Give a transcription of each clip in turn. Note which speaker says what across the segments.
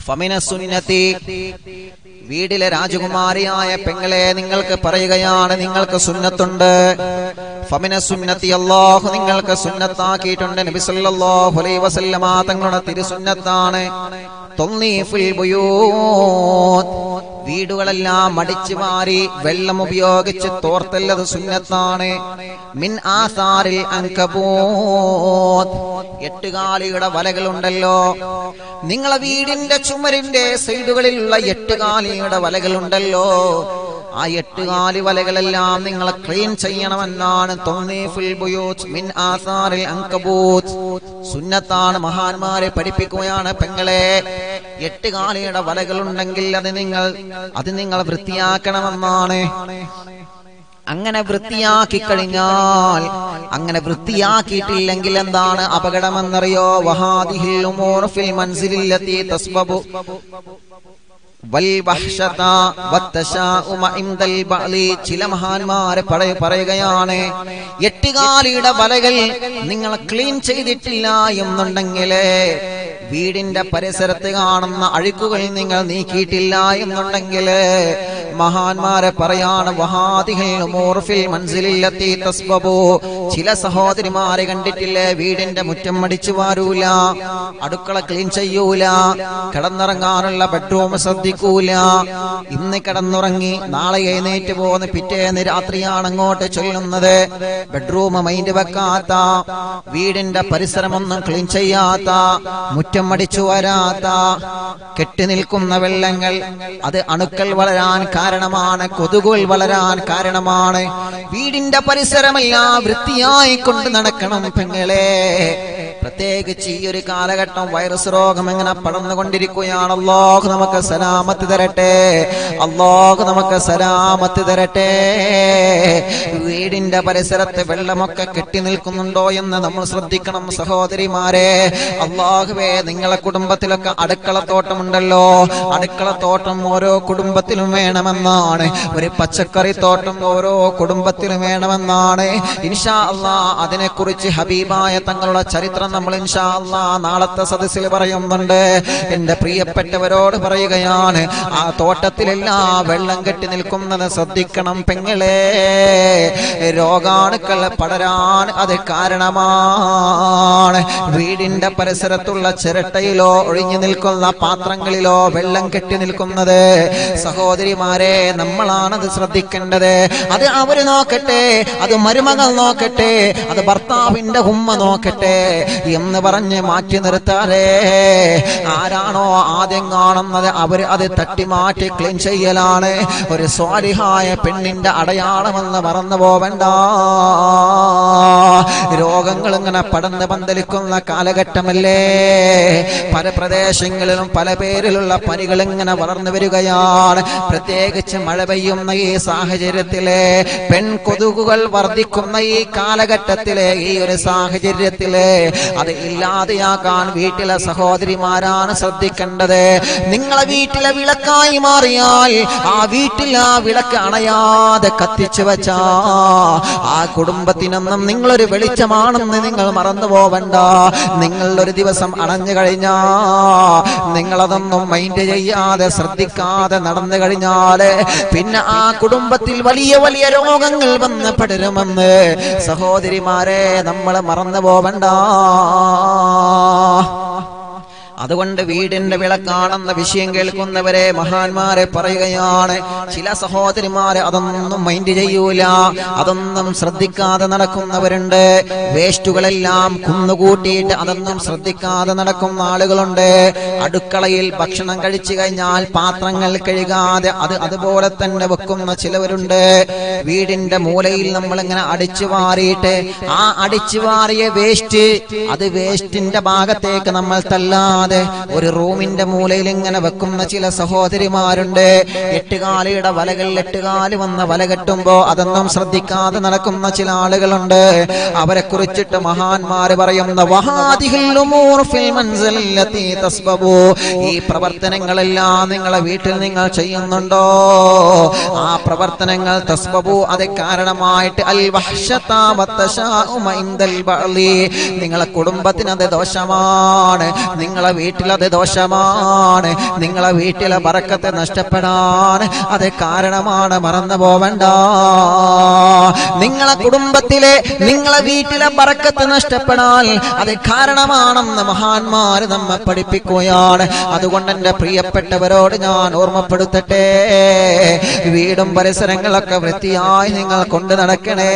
Speaker 1: ഫമിന സുന്നതി, വീടിലെ രാജകുമാരിയായ പെങ്ങളെ നിങ്ങൾക്ക് പറയുകയാണ്, നിങ്ങൾക്ക് സുന്നത്തുണ്ട്. ഫമിന സുന്നതി, അല്ലാഹു നിങ്ങൾക്ക് സുന്നത്താക്കിയിട്ടുണ്ട്. നബി സല്ലല്ലാഹു അലൈഹി വസല്ലമ തങ്ങളുടെ തിരുസുന്നത്താണ്. തൻളീഫുൽ ബുയൂത്ത്, വീടുകളെല്ലാം അടിച്ചു വാരി വെള്ളം ഉപയോഗിച്ച് തോർത്തല്ലത് സുന്നത്താണ്. മിൻ ആസാരിൽ അൻകബൂത്ത്, എട്ടുകാലിയുടെ വലകളുണ്ടല്ലോ, നിങ്ങളെ വീടിന്റെ ചുമരിന്റെ സൈഡുകളിലുള്ള എട്ടുകാലിയുടെ വലകളുണ്ടല്ലോ, ആ എട്ടുകാലി വലകളെല്ലാം നിങ്ങൾ ക്ലീൻ ചെയ്യണമെന്നാണ് തൻളീഫുൽ ബുയൂത്ത് മിൻ ആസാരിൽ അൻകബൂത്ത് സുന്നത്താണ്. മഹാന്മാരെ പഠിപ്പിക്കുകയാണ്, പെങ്ങളെ എട്ടുകാലിയുടെ വലകളുണ്ടെങ്കിൽ അത് നിങ്ങൾ വൃത്തിയാക്കണമെന്നാണ്. അങ്ങനെ വൃത്തിയാക്കി കഴിഞ്ഞാൽ, അങ്ങനെ വൃത്തിയാക്കിയിട്ടില്ലെങ്കിൽ എന്താണ് അപകടമെന്നറിയോ? വഹാദിഹിൽ ഉമൂർ ഫിൽ മൻസിലില്ലതി തസ്ബബു വൽ വഹ്ശത വത്തശാഉമ ഇൻദൽ ബഅലി. ചില മഹാന്മാരെ പറയുകയാണ്, എട്ടുകാലിയുടെ വലകൾ നിങ്ങൾ ക്ലീൻ ചെയ്തിട്ടില്ല എന്നുണ്ടെങ്കിൽ, വീടിന്റെ പരിസരത്ത് കാണുന്ന അഴുക്കുകൾ നിങ്ങൾ നീക്കിയിട്ടില്ല എന്നുണ്ടെങ്കിൽ, മഹാന്മാരെ പറയാണ്, വഹാദിഹിൽ ഉമൂർ ഫിൽ മൻസിലില്ലതി തസ്ബബു. ചില സഹോദരിമാരെ കണ്ടിട്ടില്ലേ, വീടിന്റെ മുറ്റം അടിച്ചു വാരൂല, അടുക്കള ക്ലീൻ ചെയ്യൂല, കിടന്നിറങ്ങാനുള്ള ബെഡ്റൂം ശ്രദ്ധിക്കൂല. ഇന്ന് കിടന്നുറങ്ങി നാളെ എഴുന്നേറ്റ് പോകുന്ന പിറ്റേന്ന് രാത്രിയാണ് അങ്ങോട്ട് ചൊല്ലുന്നത്. ബെഡ്റൂം മൈൻഡ് വെക്കാത്ത, വീടിന്റെ പരിസരമൊന്നും ക്ലീൻ ചെയ്യാത്ത, മുറ്റം അടിച്ചു വരാത്ത, കെട്ടി നിൽക്കുന്ന വെള്ളങ്ങൾ, അത് അണുക്കൾ വളരാൻ കാരണമാണ്, കൊതുകുകൾ വളരാൻ കാരണമാണ്. വീടിന്റെ പരിസരമെല്ലാം വൃത്തിയായി കൊണ്ട് നടക്കണം പെങ്ങളെ. പ്രത്യേകിച്ച് ഈ ഒരു കാലഘട്ടം വൈറസ് രോഗം എങ്ങനെ പടർന്നുകൊണ്ടിരിക്കുകയാണ്. അല്ലാഹു നമുക്ക് സലാമത്ത് തരട്ടെ, അല്ലാഹു നമുക്ക് സലാമത്ത് തരട്ടെ. വീടിന്റെ പരിസരത്ത് വെള്ളമൊക്കെ കെട്ടി നിൽക്കുന്നുണ്ടോ എന്ന് നമ്മൾ ശ്രദ്ധിക്കണം സഹോദരിമാരെ. അല്ലാഹുവേ, നിങ്ങളെ കുടുംബത്തിലൊക്കെ അടുക്കളത്തോട്ടമുണ്ടല്ലോ, അടുക്കളത്തോട്ടം ഓരോ കുടുംബത്തിലും വേണമെന്നാണ്. ഒരു പച്ചക്കറി തോട്ടം ഓരോ കുടുംബത്തിലും വേണമെന്നാണ്. ഇൻഷാ അല്ലാഹ് അതിനെക്കുറിച്ച് ഹബീബായ തങ്ങളുടെ ചരിത്രം നമ്മൾ ഇൻഷാ അല്ലാഹ് നാളത്തെ സദസ്സിൽ പറയുന്നുണ്ട്. എന്റെ പ്രിയപ്പെട്ടവരോട് പറയുകയാണ്, ആ തോട്ടത്തിലെല്ലാം വെള്ളം കെട്ടി നിൽക്കുന്നത് ശ്രദ്ധിക്കണം പെങ്ങളെ. രോഗാണുക്കൾ പടരാൻ അത് കാരണമാണ്. വീടിന്റെ പരിസരത്തുള്ള ചിരട്ടയിലോ ഒഴിഞ്ഞു നിൽക്കുന്ന പാത്രങ്ങളിലോ വെള്ളം കെട്ടി നിൽക്കുന്നത് സഹോദരിമാരെ നമ്മളാണത് ശ്രദ്ധിക്കേണ്ടത്. അത് അവര് നോക്കട്ടെ, അത് മരുമകൾ നോക്കട്ടെ, അത് ഭർത്താവിന്റെ ഉമ്മ നോക്കട്ടെ എന്ന് പറഞ്ഞ് മാറ്റി നിർത്താതെ, ആരാണോ ആദ്യം കാണുന്നത് അവർ അത് തട്ടി മാറ്റി ക്ലീൻ ചെയ്യലാണ് ഒരു സ്വാലിഹായ പെണ്ണിന്റെ അടയാളമെന്ന് മറന്നു പോവണ്ട. രോഗങ്ങൾ ഇങ്ങനെ പടർന്ന് പന്തലിക്കുന്ന കാലഘട്ടമല്ലേ. പല പ്രദേശങ്ങളിലും പല പേരിലുള്ള പനികൾ ഇങ്ങനെ വളർന്നു വരികയാണ്. പ്രത്യേകിച്ച് മഴ പെയ്യുന്ന ഈ സാഹചര്യത്തിലെ, പെൺകൊതുകുകൾ വർദ്ധിക്കുന്ന ഈ കാലഘട്ടത്തിലെ, ഈ ഒരു സാഹചര്യത്തിലെ അത് ഇല്ലാതെയാക്കാൻ വീട്ടിലെ സഹോദരിമാരാണ് ശ്രദ്ധിക്കേണ്ടത്. നിങ്ങളെ വീട്ടിലെ വിളക്കായി മാറിയാൽ ആ വീട്ടിൽ ആ വിളക്ക് അണയാതെ കത്തിച്ചു വെച്ചാ ആ കുടുംബത്തിനൊന്നും നിങ്ങളൊരു വെളിച്ചമാണെന്ന് നിങ്ങൾ മറന്നു പോവണ്ട. നിങ്ങളൊരു ദിവസം അണഞ്ഞു കഴിഞ്ഞാ, നിങ്ങളതൊന്നും മൈൻഡ് ചെയ്യാതെ ശ്രദ്ധിക്കാതെ നടന്നു കഴിഞ്ഞാല് പിന്നെ ആ കുടുംബത്തിൽ വലിയ വലിയ രോഗങ്ങൾ വന്ന് പടരുമെന്ന് സഹോദരിമാരെ നമ്മൾ മറന്നു പോവണ്ട. അതുകൊണ്ട് വീടിന്റെ വിളക്കാണെന്ന വിഷയം കേൾക്കുന്നവരെ മഹാന്മാരെ പറയുകയാണ്, ചില സഹോദരിമാരെ അതൊന്നും മൈൻഡ് ചെയ്യൂല, അതൊന്നും ശ്രദ്ധിക്കാതെ നടക്കുന്നവരുണ്ട്. വേസ്റ്റുകളെല്ലാം കുന്നുകൂട്ടിയിട്ട് അതൊന്നും ശ്രദ്ധിക്കാതെ നടക്കുന്ന ആളുകളുണ്ട്. അടുക്കളയിൽ ഭക്ഷണം കഴിച്ചു കഴിഞ്ഞാൽ പാത്രങ്ങൾ കഴുകാതെ അത് അതുപോലെ തന്നെ വെക്കുന്ന ചിലവരുണ്ട്. വീടിന്റെ മൂലയിൽ നമ്മളിങ്ങനെ അടിച്ചു വാരിയിട്ട് ആ അടിച്ചു വാരിയ വേസ്റ്റ് അത് വേസ്റ്റിന്റെ ഭാഗത്തേക്ക് നമ്മൾ തല്ലാതെ ഒരു റൂമിന്റെ മൂലയിൽ ഇങ്ങനെ വെക്കുന്ന ചില സഹോദരിമാരുണ്ട്. എട്ടുകാലിയുടെ വലകൾ, എട്ടുകാലി വന്ന വല കെട്ടുമ്പോ അതൊന്നും ശ്രദ്ധിക്കാതെ നടക്കുന്ന ചില ആളുകളുണ്ട്. അവരെ കുറിച്ചിട്ട് മഹാന്മാര് പറയുന്ന ഈ പ്രവർത്തനങ്ങളെല്ലാം നിങ്ങളെ വീട്ടിൽ നിങ്ങൾ ചെയ്യുന്നുണ്ടോ? ആ പ്രവർത്തനങ്ങൾ തസ്ബബു അത് കാരണമായിട്ട് അൽ വഹ്ശത വത്തശാഉമ ഇൻദൽ ബഅലി, നിങ്ങളെ കുടുംബത്തിന് അത് ദോഷമാണ്. നിങ്ങളെ വീട്ടിലത് ദോഷമാണ്, നിങ്ങളെ വീട്ടിലെ ബറക്കത്ത് നഷ്ടപ്പെടാൻ അത് കാരണമാണ്. മറന്നു പോവണ്ട. നിങ്ങളെ കുടുംബത്തിലെ നിങ്ങളെ വീട്ടിലെ ബറക്കത്ത് നഷ്ടപ്പെടാൻ അത് കാരണമാണെന്ന് മഹാന്മാര് നമ്മെ പഠിപ്പിക്കുകയാണ്. അതുകൊണ്ട് എന്റെ പ്രിയപ്പെട്ടവരോട് ഞാൻ ഓർമ്മപ്പെടുത്തട്ടെ, വീടും പരിസരങ്ങളൊക്കെ വൃത്തിയായി നിങ്ങൾ കൊണ്ട് നടക്കണേ.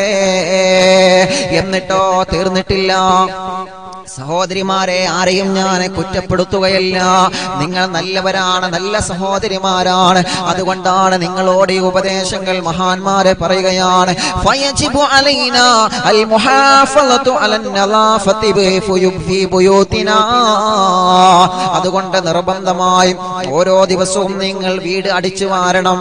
Speaker 1: എന്നിട്ടോ തീർന്നിട്ടില്ല സഹോദരിമാരെ, ആരെയും ഞാൻ കുറ്റപ്പെടുത്തുകയല്ല. നിങ്ങൾ നല്ലവരാണ്, നല്ല സഹോദരിമാരാണ്. അതുകൊണ്ടാണ് നിങ്ങളോട് ഈ ഉപദേശങ്ങൾ മഹാന്മാരെ പറയുകയാണ്. ഫയജിബു അലൈനാ അൽ മുഹാഫളതു അലൻ നളാഫതി ഫി ബുയൂതിനാ. അതുകൊണ്ട് നിർബന്ധമായും ഓരോ ദിവസവും നിങ്ങൾ വീട് അടിച്ചു വാരണം.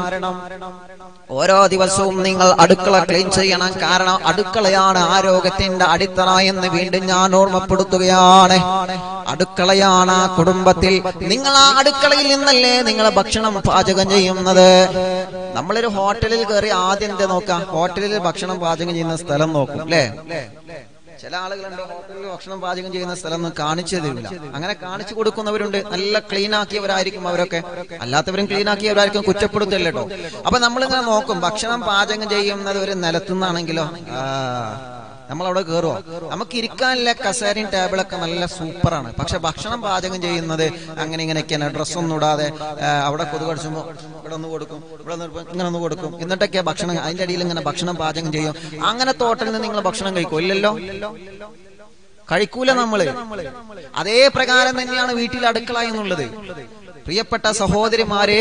Speaker 1: ഓരോ ദിവസവും നിങ്ങൾ അടുക്കള ക്ലീൻ ചെയ്യണം. കാരണം അടുക്കളയാണ് ആരോഗ്യത്തിന്റെ അടിത്തറ എന്ന് വീണ്ടും ഞാൻ ഓർമ്മപ്പെടുത്തുകയാണ്. അടുക്കളയാണ് ആ കുടുംബത്തിൽ. നിങ്ങൾ ആ അടുക്കളയിൽ നിന്നല്ലേ നിങ്ങൾ ഭക്ഷണം പാചകം ചെയ്യുന്നത്. നമ്മളൊരു ഹോട്ടലിൽ കയറി ആദ്യം നോക്കാം, ഹോട്ടലിൽ ഭക്ഷണം പാചകം ചെയ്യുന്ന സ്ഥലം നോക്കും അല്ലേ. ചില ആളുകളുണ്ട് ഹോട്ടലിൽ ഭക്ഷണം പാചകം ചെയ്യുന്ന സ്ഥലം ഒന്നും കാണിച്ചു തരില്ല. അങ്ങനെ കാണിച്ചു കൊടുക്കുന്നവരുണ്ട്, നല്ല ക്ലീൻ ആക്കിയവരായിരിക്കും അവരൊക്കെ. അല്ലാത്തവരും ക്ലീൻ ആക്കിയവരായിരിക്കും, കുറ്റപ്പെടുത്തല്ല കേട്ടോ. അപ്പൊ നമ്മളിങ്ങനെ നോക്കും, ഭക്ഷണം പാചകം ചെയ്യുന്നത് ഒരു നിലത്തുനിന്നാണെങ്കിലോ നമ്മളവിടെ കയറുമോ? നമുക്ക് ഇരിക്കാനുള്ള കസേരയും ടേബിളൊക്കെ നല്ല സൂപ്പറാണ്. പക്ഷെ ഭക്ഷണം പാചകം ചെയ്യുന്നത് അങ്ങനെ ഇങ്ങനെയൊക്കെയാണ്. ഡ്രസ്സൊന്നും ഇടാതെ അവിടെ കൊതു കടിച്ചുമ്പോൾ ഇവിടെ ഒന്ന് കൊടുക്കും, ഇവിടെ ഇങ്ങനെ ഒന്ന് കൊടുക്കും, എന്നിട്ടൊക്കെ ഭക്ഷണം അതിന്റെ അടിയിൽ ഇങ്ങനെ ഭക്ഷണം പാചകം ചെയ്യും. അങ്ങനെ ഹോട്ടലിൽ നിന്ന് നിങ്ങൾ ഭക്ഷണം കഴിക്കും? ഇല്ലല്ലോ, കഴിക്കൂല നമ്മള്. അതേ പ്രകാരം തന്നെയാണ് വീട്ടിൽ അടുക്കള എന്നുള്ളത്. പ്രിയപ്പെട്ട സഹോദരിമാരെ,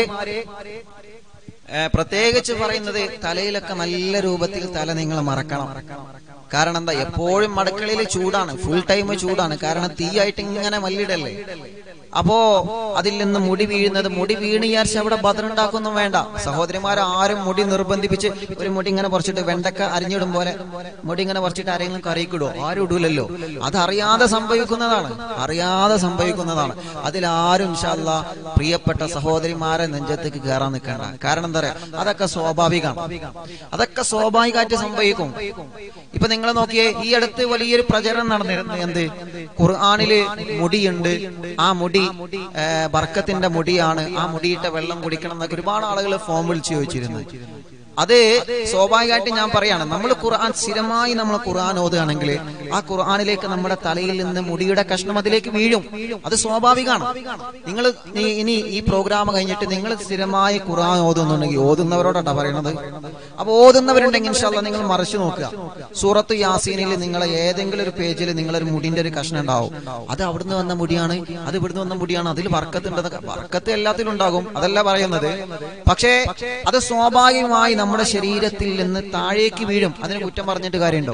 Speaker 1: പ്രത്യേകിച്ച് പറയുന്നത് തലയിലൊക്കെ നല്ല രൂപത്തിൽ തല നിങ്ങൾ മറക്കണം. കാരണം എന്താ, എപ്പോഴും അടുക്കളയിൽ ചൂടാണ്, ഫുൾ ടൈം ചൂടാണ്. കാരണം തീയായിട്ട് ഇങ്ങനെ മല്ലിടല്ലേ. അപ്പോ അതിൽ നിന്ന് മുടി വീഴുന്നത്, മുടി വീണ് വിചാരിച്ച് അവിടെ ബദറുണ്ടാക്കൊന്നും വേണ്ട. സഹോദരിമാരെ ആരും മുടി നിർബന്ധിപ്പിച്ച് ഒരു മുടി ഇങ്ങനെ പറിച്ചിട്ട് വെണ്ടക്ക അരിഞ്ഞിടും പോലെ മുടി ഇങ്ങനെ പറിച്ചിട്ട് ആരെങ്കിലും കറിയിക്കിടുവോ? ആരും ഇടൂലല്ലോ. അതറിയാതെ സംഭവിക്കുന്നതാണ്, അറിയാതെ സംഭവിക്കുന്നതാണ്. അതിലാരും ഇൻഷാ അല്ലാഹ് പ്രിയപ്പെട്ട സഹോദരിമാരെ നെഞ്ചത്തേക്ക് കയറാൻ നിൽക്കണ്ട. കാരണം എന്താ പറയാ, അതൊക്കെ സ്വാഭാവികമാണ്, അതൊക്കെ സ്വാഭാവികമായിട്ട് സംഭവിക്കും. ഇപ്പൊ നിങ്ങൾ നോക്കിയേ, ഈ അടുത്ത് വലിയൊരു പ്രചരണം നടന്നിരുന്നു. എന്ത്, ഖുർആനില് മുടിയുണ്ട്, ആ മുടി ബർക്കത്തിന്റെ മുടിയാണ്, ആ മുടിയിട്ട വെള്ളം കുടിക്കണം എന്നൊക്കെ ഒരുപാട് ആളുകൾ ഫോം വിളിച്ച് ചോദിച്ചിരുന്നു. അത് സ്വാഭാവികമായിട്ട് ഞാൻ പറയാണ്, നമ്മൾ ഖുർആൻ സ്ഥിരമായി നമ്മൾ ഖുർആൻ ഓതുകയാണെങ്കിൽ ആ ഖുർആനിലേക്ക് നമ്മുടെ തലയിൽ നിന്ന് മുടിയുടെ കഷ്ണം അതിലേക്ക് വീഴും. അത് സ്വാഭാവികമാണ്. നിങ്ങൾ ഇനി ഈ പ്രോഗ്രാം കഴിഞ്ഞിട്ട് നിങ്ങൾ സ്ഥിരമായി ഖുർആൻ ഓതുന്നുണ്ടെങ്കിൽ, ഓതുന്നവരോടാണ് പറയണത്. അപ്പൊ ഓതുന്നവരുണ്ടെങ്കിൽ ഇൻഷാ അല്ലാഹ് നിങ്ങൾ മറിച്ചു നോക്കുക. സൂറത്ത് യാസീനിൽ നിങ്ങളെ ഏതെങ്കിലും ഒരു പേജിൽ നിങ്ങളൊരു മുടിന്റെ ഒരു കഷ്ണം ഉണ്ടാവും. അത് അവിടുന്ന് വന്ന മുടിയാണ്, അത് ഇവിടുന്ന് വന്ന മുടിയാണ്, അതിൽ ബർക്കത്തുണ്ടെന്നൊക്കെ. ബർക്കത്ത് എല്ലാത്തിലും ഉണ്ടാകും, അതല്ല പറയുന്നത്. പക്ഷേ അത് സ്വാഭാവികമായി നമ്മുടെ ശരീരത്തിൽ നിന്ന് താഴേക്ക് വീഴും. അതിന് കുറ്റം പറഞ്ഞിട്ട് കാര്യമുണ്ടോ?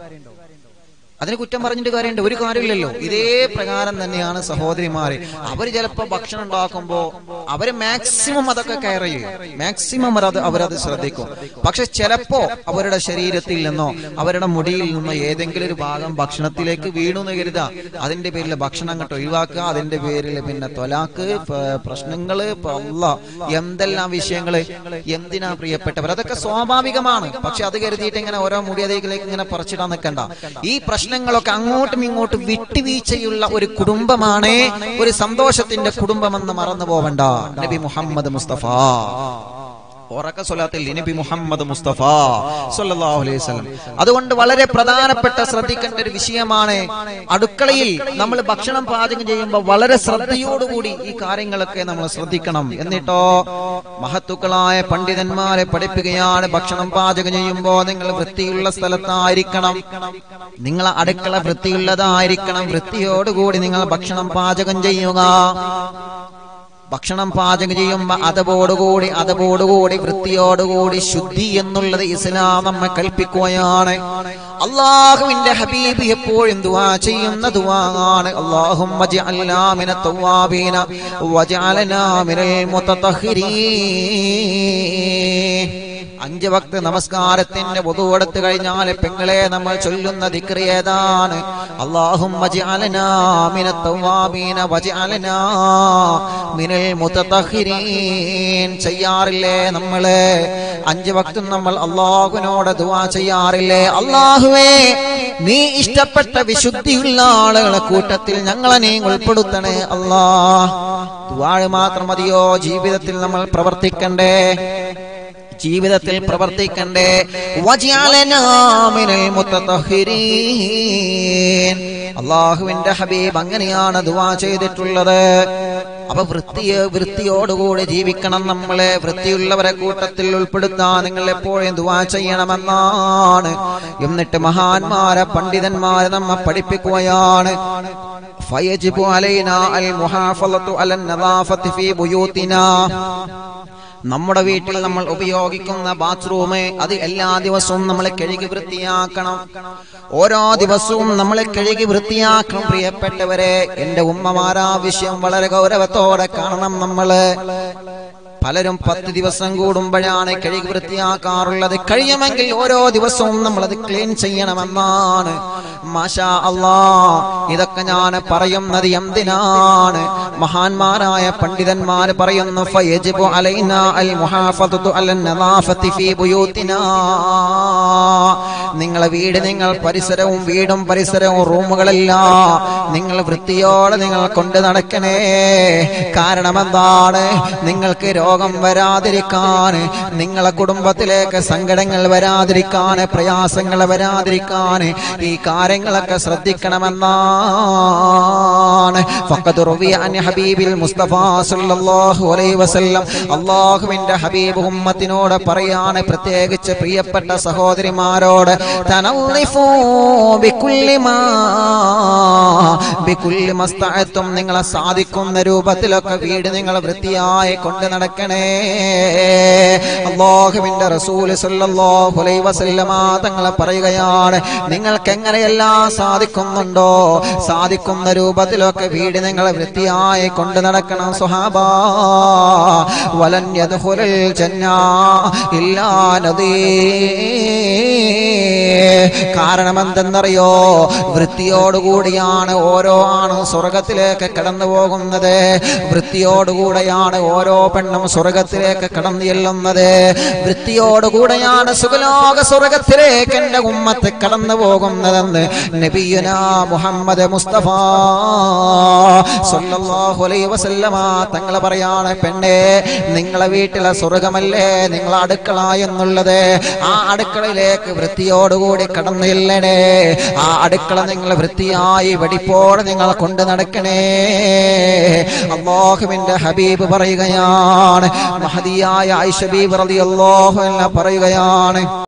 Speaker 1: അതിന് കുറ്റം പറഞ്ഞിട്ട് കാര്യമുണ്ട്? ഒരു കാര്യമില്ലല്ലോ. ഇതേ പ്രകാരം തന്നെയാണ് സഹോദരിമാര്. അവര് ചിലപ്പോ ഭക്ഷണം ഉണ്ടാക്കുമ്പോ അവര് മാക്സിമം അതൊക്കെ കെയർ ചെയ്യും, മാക്സിമം അവരത് ശ്രദ്ധിക്കും. പക്ഷെ ചിലപ്പോ അവരുടെ ശരീരത്തിൽ നിന്നോ അവരുടെ മുടിയിൽ നിന്നോ ഏതെങ്കിലും ഒരു ഭാഗം ഭക്ഷണത്തിലേക്ക് വീണു എന്ന് കരുതാ. അതിന്റെ പേരിൽ ഭക്ഷണം അങ്ങോട്ട് ഒഴിവാക്കുക. അതിന്റെ പേരിൽ പിന്നെ തൊലാക്ക്, പ്രശ്നങ്ങള്, എന്തെല്ലാം വിഷയങ്ങള്. എന്തിനാ പ്രിയപ്പെട്ടവർ? അതൊക്കെ സ്വാഭാവികമാണ്. പക്ഷെ അത് കരുതിയിട്ട് ഇങ്ങനെ ഓരോ മുടിയതേക്കിലേക്ക് ഇങ്ങനെ പറിച്ചിടാൻ നിൽക്കണ്ട. ഈ പ്രശ്നങ്ങളൊക്കെ അങ്ങോട്ടും ഇങ്ങോട്ടും വിട്ടുവീഴ്ചയുള്ള ഒരു കുടുംബമാണ് ഒരു സന്തോഷത്തിന്റെ കുടുംബമെന്ന് മറന്നു പോവണ്ട. നബി മുഹമ്മദ് മുസ്തഫ നബി മുഹമ്മദ് മുസ്തഫ സല്ലല്ലാഹു അലൈഹി വസല്ലം. അതുകൊണ്ട് വളരെ പ്രധാനപ്പെട്ട ശ്രദ്ധിക്കേണ്ട ഒരു വിഷയമാണ് അടുക്കളയിൽ നമ്മൾ ഭക്ഷണം പാചകം ചെയ്യുമ്പോൾ വളരെ ശ്രദ്ധയോടുകൂടി ഈ കാര്യങ്ങളൊക്കെ നമ്മൾ ശ്രദ്ധിക്കണം. എന്നിട്ടോ മഹത്തുക്കളായ പണ്ഡിതന്മാരെ പഠിപ്പിക്കുകയാണ്, ഭക്ഷണം പാചകം ചെയ്യുമ്പോൾ നിങ്ങൾ വൃത്തിയുള്ള സ്ഥലത്തായിരിക്കണം, നിങ്ങളെ അടുക്കള വൃത്തിയുള്ളതായിരിക്കണം. വൃത്തിയോടുകൂടി നിങ്ങൾ ഭക്ഷണം പാചകം ചെയ്യുക. ഭക്ഷണം പാചകം ചെയ്യുമ്പോ അതപോടുകൂടി വൃത്തിയോടുകൂടി ശുദ്ധി എന്നുള്ളത് ഇസ്ലാം നമ്മെ കൽപ്പിക്കുകയാണ്. അല്ലാഹുവിന്റെ ഹബീബ് എപ്പോഴും ദുആ ചെയ്യുന്ന ദുആയാണ്, അല്ലാഹുമ്മ ജഅൽനാ മിനത് തവ്വാബീന വജഅൽനാ മിനൽ മുതതഹിരീൻ. 5 വക്ത് നമസ്കാരത്തിന്റെ വുദു എടുത്തു കഴിഞ്ഞാൽ പെങ്ങളെ നമ്മൾ ചൊല്ലുന്ന ദിക്റ് ഏതാണ്? അല്ലാഹുമ്മ ജഅൽനാ മിനത് തവ്വാബീന വജഅൽനാ മിനൽ മുതതഹിരീൻ. ചെയ്യാറില്ലേ നമ്മള്? 5 വക്തും നമ്മൾ അല്ലാഹുവിനോട് ദുആ ചെയ്യാറില്ലേ? അല്ലാഹുവേ നീ ഇഷ്ടപ്പെട്ട വിശുദ്ധിയുള്ള ആളുകളെ കൂട്ടത്തിൽ ഞങ്ങളെ നീ ഉൾപ്പെടുത്തണേ അല്ലാഹ്. ദുആ മാത്രം മതിയോ? ജീവിതത്തിൽ നമ്മൾ പ്രവർത്തിക്കണ്ടേ, ജീവിതത്തിൽ പ്രവർത്തിക്കണ്ടേ. വജഅലനാ മിനൽ മുത്തതഹിരീൻ. അല്ലാഹുവിന്റെ ഹബീബ് അങ്ങനെയാണ് ദുആ ചെയ്തിട്ടുള്ളത്. അപ്പൊ വൃത്തിയോടുകൂടി ജീവിക്കണം. നമ്മളെ വൃത്തിയുള്ളവരെ കൂട്ടത്തിൽ ഉൾപ്പെടുത്താൻ നിങ്ങൾ എപ്പോഴും ദുആ ചെയ്യണമെന്നാണ്. എന്നിട്ട് മഹാന്മാരെ പണ്ഡിതന്മാരെ നമ്മെ പഠിപ്പിക്കുകയാണ്. ഫയജിബു അലൈനാ അൽ മുഹാഫളതു അലൻ നദാഫത്തി ഫീ ബുയൂതിനാ. നമ്മുടെ വീട്ടിൽ നമ്മൾ ഉപയോഗിക്കുന്ന ബാത്റൂം അത് എല്ലാ ദിവസവും നമ്മൾ കഴുകി വൃത്തിയാക്കണം. ഓരോ ദിവസവും നമ്മൾ കഴുകി വൃത്തിയാക്കണം. പ്രിയപ്പെട്ടവരെ, എന്റെ ഉമ്മമാരാ വിഷയം വളരെ ഗൗരവത്തോടെ കാണണം. നമ്മള് പലരും 10 ദിവസം കൂടുമ്പോഴാണ് കഴുകി വൃത്തിയാക്കാറുള്ളത്. കഴിയുമെങ്കിൽ ഓരോ ദിവസവും നമ്മളത് ക്ലീൻ ചെയ്യണമെന്നാണ്. മാഷാ അല്ലാഹ്, ഇതൊക്കെ ഞാൻ പറയുന്നത് എന്തിനാണ്? മഹാന്മാരായ പണ്ഡിതന്മാർ പറയുന്നു, ഫയജിബു അലൈനാ അൽ മുഹാഫദതു അലൻ നദാഫത്തി ഫീ ബുയൂതിനാ. നിങ്ങളെ വീട്, നിങ്ങൾ പരിസരവും വീടും പരിസരവും റൂമുകളല്ല നിങ്ങൾ വൃത്തിയോടെ നിങ്ങൾ കൊണ്ട് നടക്കണേ. കാരണം എന്താണ്? നിങ്ങൾക്ക് രോഗം വരാതിരിക്കാൻ, നിങ്ങളെ കുടുംബത്തിലേക്ക് സങ്കടങ്ങൾ വരാതിരിക്കാൻ, പ്രയാസങ്ങൾ വരാതിരിക്കാൻ ഈ കാര്യങ്ങളൊക്കെ ശ്രദ്ധിക്കണമെന്നാണ്. ഫഖദ് റുവിയ അൻ ഹബീബിൽ മുസ്തഫ സല്ലല്ലാഹു അലൈഹി വസല്ലം. അല്ലാഹുവിന്റെ ഹബീബ് ഉമ്മത്തിനോട് പറയാണ്, പ്രത്യേകിച്ച് പ്രിയപ്പെട്ട സഹോദരിമാരോട്, തനള്ളിഫൂ ബികുല്ലി മസ്തഅതും. നിങ്ങളെ സാധിക്കുന്ന രൂപത്തിലൊക്കെ വീട് നിങ്ങൾ വൃത്തിയായി കൊണ്ട് നടക്കണേ. അല്ലാഹുവിന്റെ റസൂൽ സല്ലല്ലാഹു അലൈഹി വസല്ലമ തങ്ങൾ പറയുകയാണ്, നിങ്ങൾക്ക് എങ്ങനെയെല്ലാം സാധിക്കുന്നുണ്ടോ സാധിക്കുന്ന രൂപത്തിലൊക്കെ വീട് നിങ്ങൾ വൃത്തിയായി കൊണ്ട് നടക്കണം. സ്വഹാബാ, വലൻ യദ്ഖുലുൽ ജന്ന ഇല്ലാ നദീർ. കാരണം എന്തെന്നറിയോ? വൃത്തിയോടുകൂടിയാണ് ഓരോ ആണും സ്വർഗത്തിലേക്ക് കടന്നു പോകുന്നത്. വൃത്തിയോടുകൂടെയാണ് ഓരോ പെണ്ണും സ്വർഗത്തിലേക്ക് കടന്നു ചെല്ലുന്നത്. വൃത്തിയോടുകൂടെയാണ് സുഖലോക സ്വർഗത്തിലേക്ക് എന്റെ ഉമ്മത്ത് കടന്നു പോകുന്നതെന്ന് നബിയുനാ മുഹമ്മദ് മുസ്തഫ സല്ലല്ലാഹു അലൈഹി വസല്ലമ തങ്ങൾ പറയാണ്, പെണ്ണേ, നിങ്ങളെ വീട്ടിലെ സ്വർഗമല്ലേ നിങ്ങളെ അടുക്കള എന്നുള്ളത്. ആ അടുക്കളയിലേക്ക് വൃത്തിയോടുകൂടി കടന്നു ചെല്ലണേ. ആ അടുക്കള നിങ്ങൾ വൃത്തിയായി വെടിപ്പോടെ നിങ്ങൾ കൊണ്ട് നടക്കണേ. അല്ലാഹുവിന്റെ ഹബീബ് പറയുകയാണ്, മഹദിയായ ആയിഷ ബീവി റളിയല്ലാഹു അൻഹ പറയുകയാണ്,